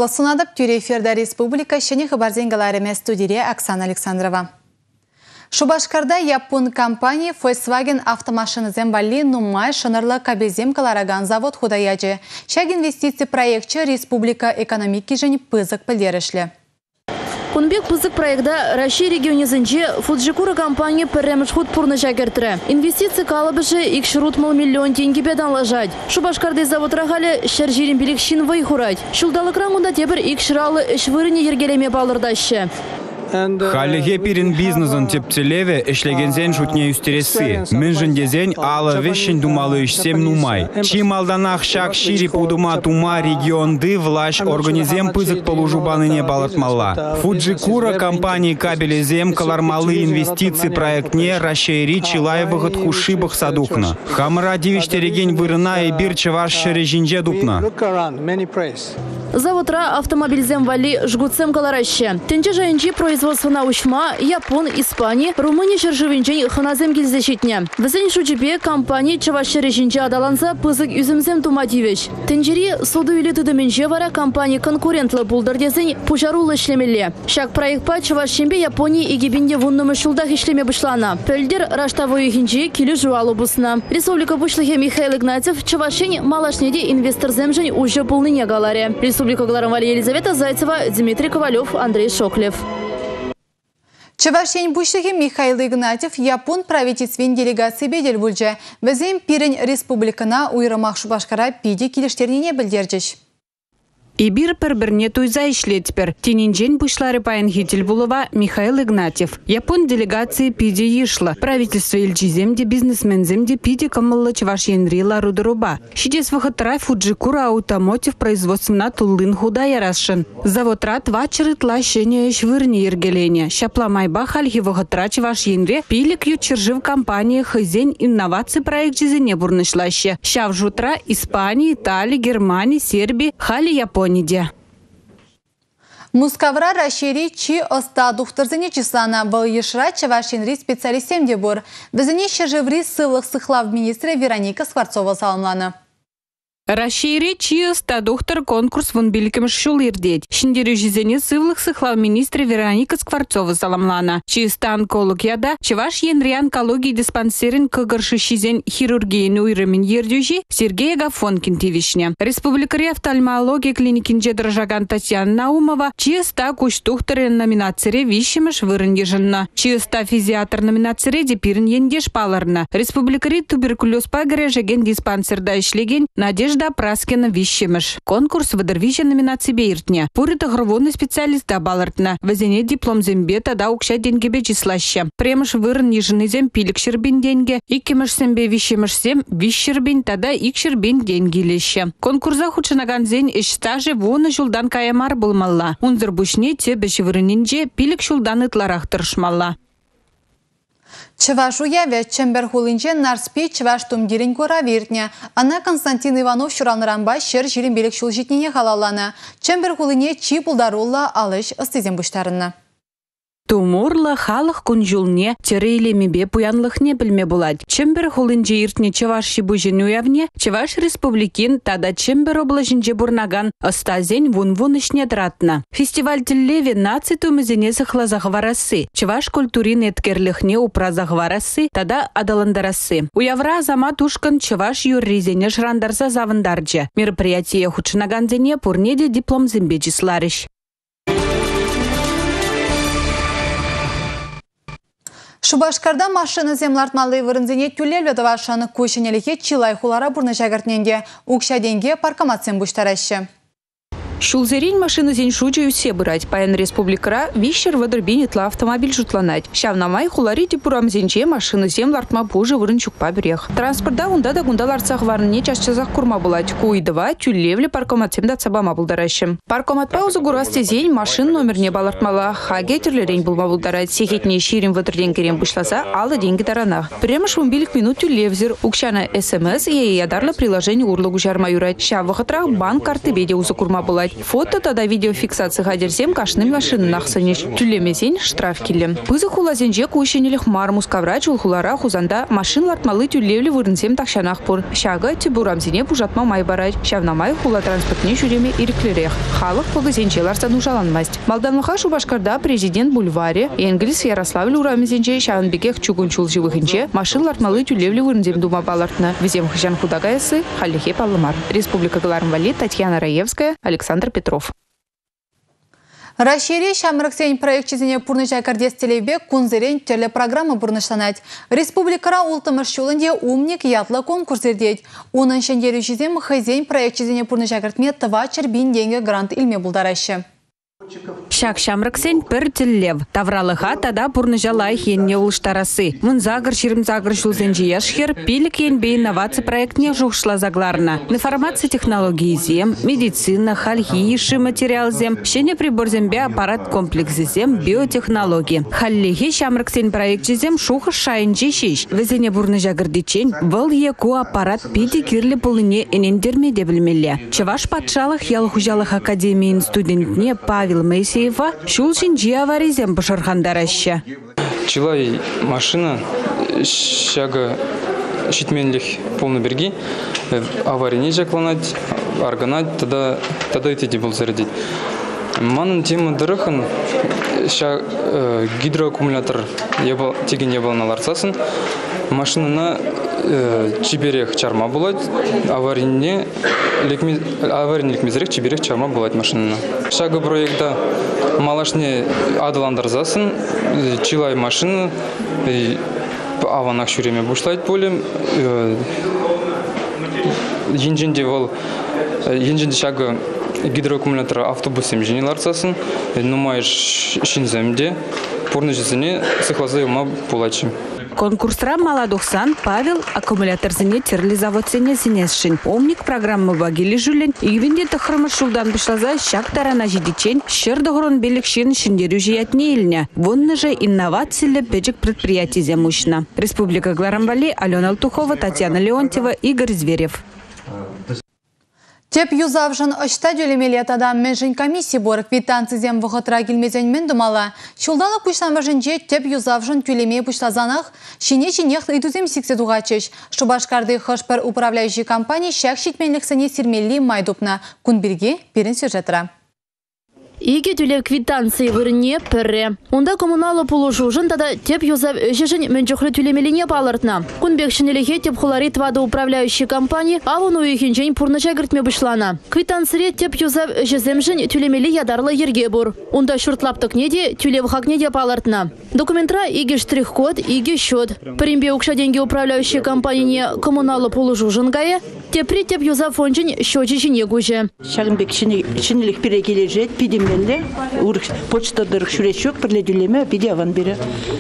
Программалы сунадып тюре эфирда республика шене хабарденгаларыме студия Оксана Александрова. Шубашкарда япон компания Volkswagen автомашины зембали нумай шанарлы кабелзем калараган завод худаяджи. Шаг инвестиции проектче республика экономики жен пызык пілдерішлі. Кунбек пызык проекта Россия регионе зенче Фуджикура компания пірреміш худ пурны жагертірі. Инвестиции калыбышы икшрутмал миллион тенге бедан лажать. Шубашкарды завод рахали шаржирин билик шинвай хурать. Шулдалы краңында тебір икшралы ішвырыне ергелеме балырдашы. Халлиге пирин бизнесен тепцелеве эшлегензен шутне юстересы. Менжендезен алы вещен думалы ишсем нумай. Чим алданах шак шири пудума тума регионды влаш организем пызык полужубаныне балатмалла. Фуджикура компании кабелезем калармалы инвестиции проектне расшири чилаевых хушибах садухна. Хамра дивиштереген вырына и бир чеваш шережинже дупна. Заводра автомобильзем вали жгутсем калараще. Тенче жайынчи производствона ушма Япон, Испания, Румыния шаржывинчен ханазем гильзащитня. Везень шучепе компании чаваш режинче адаланса пызык юземзем тумативеш. Тенчери соду или тудыменче вара компании конкурентлы булдардезень пужарулы шлемелле. Шак проектпа чавашембе Японии и гибинде вуннумы шулдах ишлеме бышлана. Пельдер раштавой хинчи килю жуалу бусна. Республика Бушлыхе Михаил Игнатьев чавашень малашнеде инвестор земжень уже полныне галаре. Республика Гларовали Елизавета Зайцева, Дмитрий Ковалев, Андрей Шоклев. Чавашень Бушлыхе Михаил Игнатьев Япон правительствен делегации бедел бульже. Везем пирень республикана уйрамах Шубашкара пиде килештернине білдердіш. Ибир пір-бірне туйза ишлетпір. Тенинжен бушлары паян хитель булова Михаил Игнатьев. Япон делегации пиде ешла. Правительство илчиземде, бизнесменземде пиде камылла чавашенрила рудыруба. Шидес вахатра Фуджикура аутомотив производствена туллын худа ярашын. Заводра твачыры тлащение швырни ергелене. Шапла майба хальхи вахатра чавашенре пилик ючержив компания хызень инновации проект жизни бурнышлаще. Шавжутра Испании, Италии, Германии, Сербии, хали Японии. Мускавра расшири чи оста духтарзыне числана был ешра чавашинри специалистем дебор. Везене щежеври сылых сыхлав министра Вероника Скворцова саламлана. Расшири чи ста доктор конкурс вон биликем шул ирдеть. Шиндери жизни сывлых сыхлав министра Вероника Скворцова саламлана. Чи ста онколог яда, чаваш енри онкологии диспансерин кыгыршы шизен хирургийны уйрымин ердюжи Сергей Агафонкин тивишне. Республикари офтальмология клиникинже дрожаган Татьяна Наумова чи ста куш тухтары номинацире вишемеш вырын ежынна. Чи ста физиатр номинацире депирин ендеш паларна. Республикари туберкулез пагаре жеген диспансерда ишлеген Надежда Праскина вишемеш. Конкурс выдервиже номинации бейртня. Пурит агроводный специалист да балартна. Везене диплом зембе тада укша деньги бе числаще. Премеш вырын ежыны зем пилик шербин деньги. Икемеш сембе вишемеш зем вишербин тада ик шербин деньги леще. Конкурса худшынаган зень эштаже воны жулдан каямар булмалла. Унзыр бушне те беші вырынинже пилик шулдан ытларах тыршмалла. Чаваш уяве чембер хулинче нарспи чаваш тумгирин кора виртня. Ана Константин Иванов шуранларанба шер жирин белек шул житнине халалана. Чембер хулине чи пулдарулла алыш ыстызен буштарына. Тумурла халық күнжулне терейлемебе пуянлықне білме болады. Чембер хулинже иртне чаваш шибужен уявне, чаваш республикин тада чембер облажинже бурнаган ыстазен вун-вун ишне дратна. Фестиваль тиллеве наци тумызене сыхлазах варасы. Чаваш культурин эткерлихне упразах варасы, тада адаландарасы. Уявра азамат ушкан чаваш юрризене жрандарса завандарджа. Мероприятие худшынаганзене пурнеде диплом зембечисларыш. Шубашкарда машина землартмалы вырынзене тюлелве давашаны көшінеліке чилай хулара бурны жагартненге, укша денге паркоматсен буштарашы. Шулзерин машины зень шучу все брать. Паян республикара вищер выдербинетла автомобиль жутланать. Шавнамай хулари типурам зенче машины землартма пуже вырынчук поберег. Транспорта ундада гундаларцах варне чашчазах курма булать. Куидова тюлевле паркоматсем да цабама булдаращем. Паркомат паузу гурасте зень машин номер не балартмала. Хагетерлерень булма булдарать. Сехетне ширим выдерденгерем бушласа, ала деньги таранах. Прямо шумбилик минут тюлевзер. Укшана СМС и ядарла приложение урлогу жарма юрать. Шавахатрах банк карты беде узу курма булать. Фото тада видеофиксация гадерсем кашным машины нахсанеш. Тюлемезен штраф келем. Пызы хулазенже кушенелих мар мускаврач улхулара хузанда машин лартмалы тюлевли вырынсем такшанах пур. Шага тюбурамзине пужатма май барать. Шавнамай хула транспортне жүреме ириклерех. Халық пылызенчеларсан ужаланмасть. Малданлыха Шубашкарда президент бульваре Энгельс Ярославль урамезенже шаванбекех чугунчул живыхынче машин лартмалы тюлевли вырынсем дума балартны. Везем хыжан худагайсы халлихе паллымар. Республика Галармвали, Татьяна Раевская, Александр Петров. Рашири шамрыксен проектчизине пурныча кардестелебе кунзерен телепрограмма бурнышланать. Республикара ултымыш умник ятла конкурс ердеть. Унын шендерючизем хызен проектчизине пурныча картме тывачыр бин денге грант илме булдарашы. Шак шамрыксен пір тіллев. Тавралыға тада пурныжалай хенне улыштарасы. Вон загыр ширым-загыр шулзенжи яшхер пилік енбе инновация проектне жуғшла загларна. Информация технологии зем, медицина, хальхи, иши материал зем, шене прибор зембе аппарат комплексы зем, биотехнологии. Халлихи шамрыксен проект зем шух шайынжи шиш. Везене бурныжа гырдичен, выл еку аппарат пиди кирлі пулыне энендерме дебілмелі. Чаваш патшалық ялхужалық академиин студентне Павел Моисеева шулшинжи аваризем башархандараща. Чилай машина шага шитменлих полный берги аварийне жакланать, арганать, тогда эти был зарядить. Манын тема дырыхан гидроаккумулятор теген не был на ларцасын. Машина чиберех чарма булать, аварийник мезерек чиберех чарма булать машина. Шага проекта малашне адаландарзасын, чилай машина, аванах шуреме бушлать полем, енженде шага гидроаккумулятор автобусем жениларцасын, нумаеш шинземде, пурныжызыне сыхлазайыма пулачым. Конкурсра маладухсан Павел аккумуляторзыне терли заводсене синесшин. Умник программы багили жулен. Игвинде тахрымыш шулдан бышлаза шак тарана жидичен шердогрон беликшин шиндерю жиятне илня. Вонны же инновациялы печек предприятий земущна. Республика Галармвали, Алена Алтухова, Татьяна Леонтьева, Игорь Зверев. Теп юзавжын очта дөлемелет адам менжин комиссии бор квитанцы зем вғытра келмезен мен думала. Шулдалы пуштамажынже теп юзавжын тюлеме пуштазанах шине-шинех идузем сиксе дугачыш. Шубашкарды хышпер управляющий компания шак шитменліксіне сирмелли майдупна. Кунбирге перін сюжетра. Иге тюлев квитанции вырне перре. Онда коммуналы пулушу тада теп юзав өшешін менчухлы тюлемелине палыртна. Кунбекшінеліге теп хуларит вады управляющий компания авон уйхенчен пурныча гіртме бұшлана. Квитанцыре теп юзав өшеземшін тюлемели ядарлы ерге бур. Онда шуртлаптық неде тюлев хакнеде палыртна. Документра иге штрих-код, иге счет. Примбе укша деньги управляющий компания коммуналы пулушу жынгае, тепри теп юзав фончен счетчичине гуже. Шагынбекшінелік перекележет, пидем почтадырық шүрет жоқ, бірледілеме биде аван бері.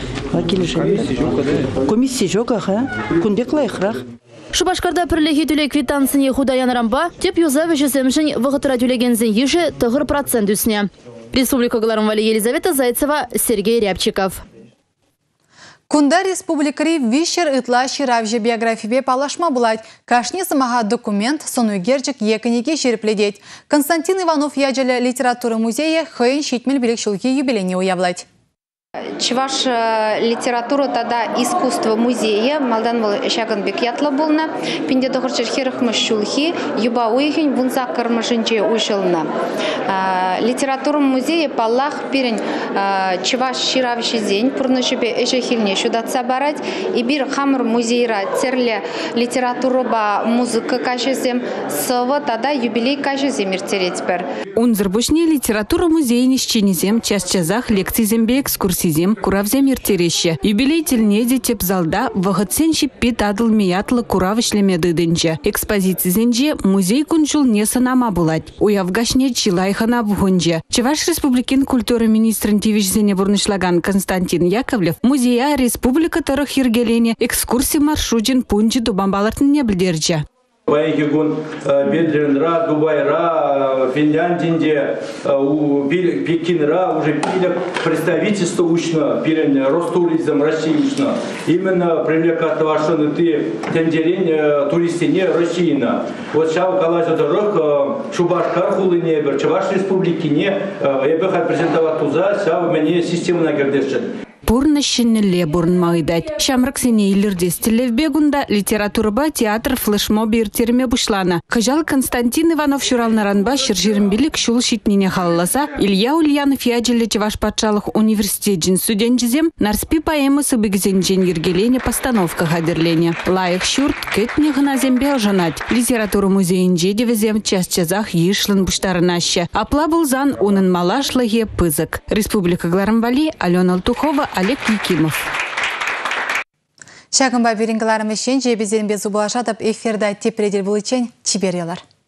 Комиссия жоқ, күндек лайықрақ. Шубашкарда пірлігі дүле квитанцыне худаян рамба, теп юзавы жесемшін вғытыра дүлегензін еші тұғыр процент үсіне. Республика Галармвали, Елизавета Зайцева, Сергей Рябчиков. Кунда республикари вишер ытла ширавжы биографибе палашма булать. Кашни самага документ сону герджик еканеге жерпледеть. Константин Иванов яджелі литература музея хайын шитмел белекшілге юбилене уявлать. Чуваш литература тада искусство музея Малданвал Шаганбек ятла булна. Пинде дохорчер хирхмыш шулхи юба уйхин бунза кармашинче уйшылна. Литература музея паллах пирен чуваш ширавши день пурнышипе эшехильне шудатса барать и бир хамр музейра церле литература ба музыка кашезем сова тада юбилей кашезем иртеретпер. Унзырбушне литература музея нищенезем час-часах лекций зембе экскурсии. Сизем куравзем иртереще. Юбилей тельнеде теп залда вағытсен шиппет адыл миятлы куравышлеме дыдынче. Экспозицизенже музей күншыл не санама булать. Уявгашне чилайхана вғынже. Чуваш республикин культуры министрін тивишзене бурнышлаган Константин Яковлев музея республика тарых ергелене экскурсия маршрутин пунчи дубамбалартын не білдерже. Байгигун Бедренра, Дубайра, Финляндия, Пекинра уже пилят представительство ушно, пилят Ростуризм России ушно. Именно привлекать ваши ты тендерень туристине Российна. Вот сейчас калажа дорог Шубашкар хулине, Чуваш республики не, я бы хотел презентовать туда, сейчас мне систему наградешет. Пурна шиннелле бурнмайдать. Шамрак сене илирдестиле в бегунда литературба театр флешмоб иртерме бушлана. Кажал Константин Иванов шурал наранба ширжирмбилик шул шитнине халласа. Илья Ульянов яджиле Чуваш патшалых университет студентизем нарспи поэмысы бигзенжен ергелене постановка хадерлене. Лайых шурт кетне гназембе ожанать. Литературу музейнже девезем час-чазах ешлын буштарынаща. Апла булзан унын малашлаге пызык. Республика Гларамвали, Алена Алтухова, Олег Якимов. Шагынба берингіларым үшін жебезерін безу болашатып эфирда тепредел бұл için чиберелар.